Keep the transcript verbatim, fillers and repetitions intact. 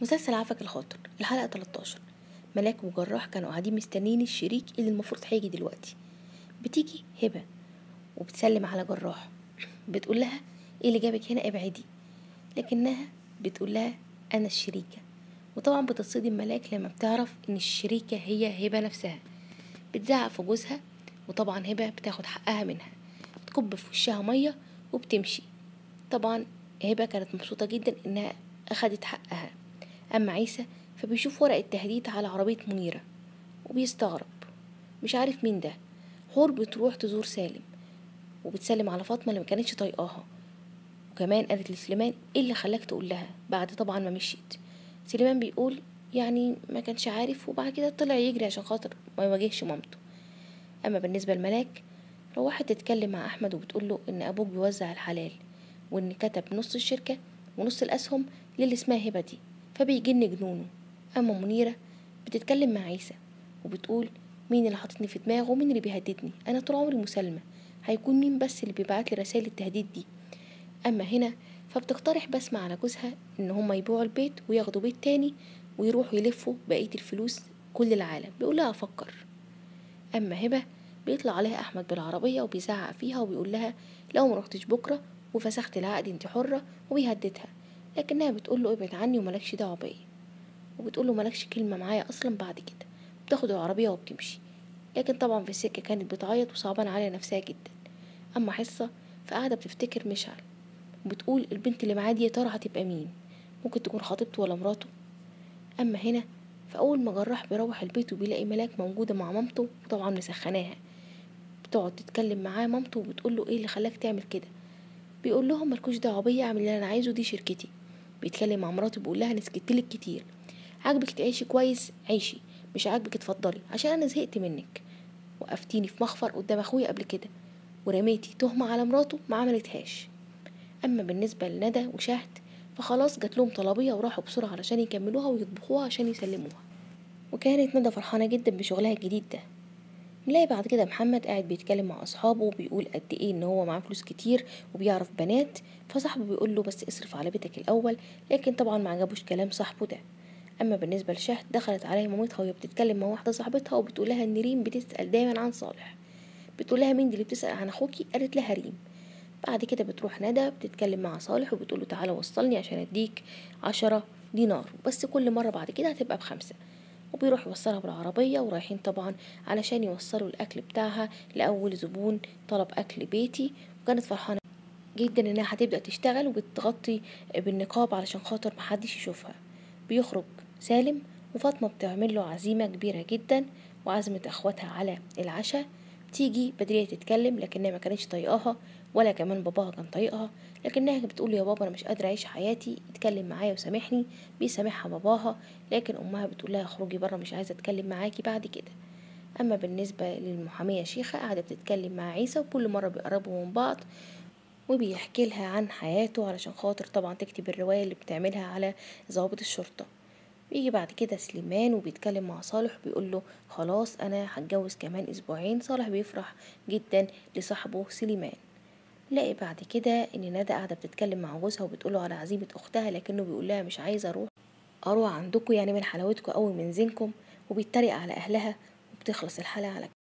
مسلسل عفك الخاطر الحلقة تلتاشر. ملاك وجراح كانوا قاعدين مستنين الشريك اللي المفروض هيجي دلوقتي. بتيجي هبة وبتسلم على جراح، بتقول لها ايه اللي جابك هنا، ابعدي. لكنها بتقول لها انا الشريكة. وطبعا بتتصدم ملاك لما بتعرف ان الشريكة هي هبة نفسها. بتزعق في جوزها، وطبعا هبة بتاخد حقها منها، تكب في وشها مية وبتمشي. طبعا هبة كانت مبسوطة جدا انها اخدت حقها. اما عيسى فبيشوف ورقة تهديد على عربية منيرة وبيستغرب، مش عارف مين ده. حور بتروح تزور سالم وبتسلم على فاطمة اللي ما كانتش طايقاها، وكمان قالت لسليمان ايه اللي خلاك تقول لها بعد طبعا ما مشيت. سليمان بيقول يعني ما كانش عارف، وبعد كده طلع يجري عشان خاطر ما يواجهش مامته. اما بالنسبة لملاك، روحت تتكلم مع احمد وبتقول له ان ابوك بيوزع الحلال، وان كتب نص الشركة ونص الاسهم للي اسمها هبة دي، فبيجن جنونه. اما منيرة بتتكلم مع عيسى وبتقول مين اللي حاططني في دماغه ومين اللي بيهددني، انا طول عمري مسالمة، هيكون مين بس اللي بيبعت لي رسائل التهديد دي. اما هنا فبتقترح بسمة على جوزها ان هما يبيعوا البيت وياخدوا بيت تاني ويروحوا يلفوا بقية الفلوس كل العالم. بيقولها افكر. اما هبة بيطلع عليها احمد بالعربية وبيزعق فيها وبيقول لها لو ما رحتش بكرة وفسخت العقد انت حرة، وبيهددها. لكنها بتقول له ابعد عني وملكش دعوة بيا، وبتقول له ملكش كلمة معايا اصلا. بعد كده بتاخد العربية وبتمشي، لكن طبعا في السكة كانت بتعيط وصعبان عليها نفسها جدا. اما حصة فقاعدة بتفتكر مشعل وبتقول البنت اللي معاه دي يا ترى هتبقى مين، ممكن تكون خطيبته ولا مراته. اما هنا فاول ما جراح بيروح البيت وبيلاقي ملاك موجودة مع مامته وطبعا مسخناها، بتقعد تتكلم معاه مامته وبتقول له ايه اللي خلاك تعمل كده. بيقول لهم مالكوش دعوه بيا، اعمل اللي انا عايزه، دي شركتي. بيتكلم مع مراته بيقول لها انا سكتلك كتير، عاجبك تعيشي كويس عيشي، مش عاجبك اتفضلي، عشان انا زهقت منك. وقفتيني في مخفر قدام اخويا قبل كده، ورميتي تهمه على مراته ما عملتهاش. اما بالنسبه لندى وشهد فخلاص جات لهم طلبيه وراحوا بسرعه علشان يكملوها ويطبخوها عشان يسلموها. وكانت ندى فرحانه جدا بشغلها الجديد ده. نلاقي بعد كده محمد قاعد بيتكلم مع اصحابه وبيقول قد ايه ان هو معاه فلوس كتير وبيعرف بنات، فصاحبه بيقول له بس اصرف على بيتك الاول، لكن طبعا ما عجبوش كلام صاحبه ده. اما بالنسبه لشهد دخلت عليها مامتها وهي بتتكلم مع واحده صاحبتها وبتقول لها ان ريم بتسال دايما عن صالح. بتقول لها مين دي اللي بتسال عن اخوكي، قالت لها ريم. بعد كده بتروح ندى بتتكلم مع صالح وبتقول له تعالى وصلني عشان اديك عشرة دينار، بس كل مره بعد كده هتبقى بخمسة. وبيروح يوصلها بالعربية ورايحين طبعا علشان يوصلوا الأكل بتاعها لأول زبون طلب أكل بيتي. وكانت فرحانة جدا إنها هتبدأ تشتغل وبتغطي بالنقاب علشان خاطر محدش يشوفها. بيخرج سالم وفاطمة بتعمل له عزيمة كبيرة جدا وعزمت أخواتها على العشاء. تيجي بدرية تتكلم لكنها ما كانتش طايقاها، ولا كمان باباها كان طايقها، لكنها بتقول يا بابا انا مش قادره اعيش حياتي، اتكلم معايا وسامحني. بيسامحها باباها، لكن امها بتقول لها اخرجي بره مش عايزه اتكلم معاكي بعد كده. اما بالنسبه للمحاميه شيخه قاعده بتتكلم مع عيسى وكل مره بيقربوا من بعض وبيحكي لها عن حياته علشان خاطر طبعا تكتب الروايه اللي بتعملها على ضابط الشرطه. بيجي بعد كده سليمان وبيتكلم مع صالح وبيقول له خلاص انا هتجوز كمان اسبوعين. صالح بيفرح جدا لصاحبه سليمان. نلاقي بعد كده ان ندى قاعده بتتكلم مع جوزها وبتقوله على عزيمه اختها، لكنه بيقول لها مش عايزه اروح اروح عندكم يعني من حلاوتكم او من زينكم، وبيتريق على اهلها. وبتخلص الحلقه على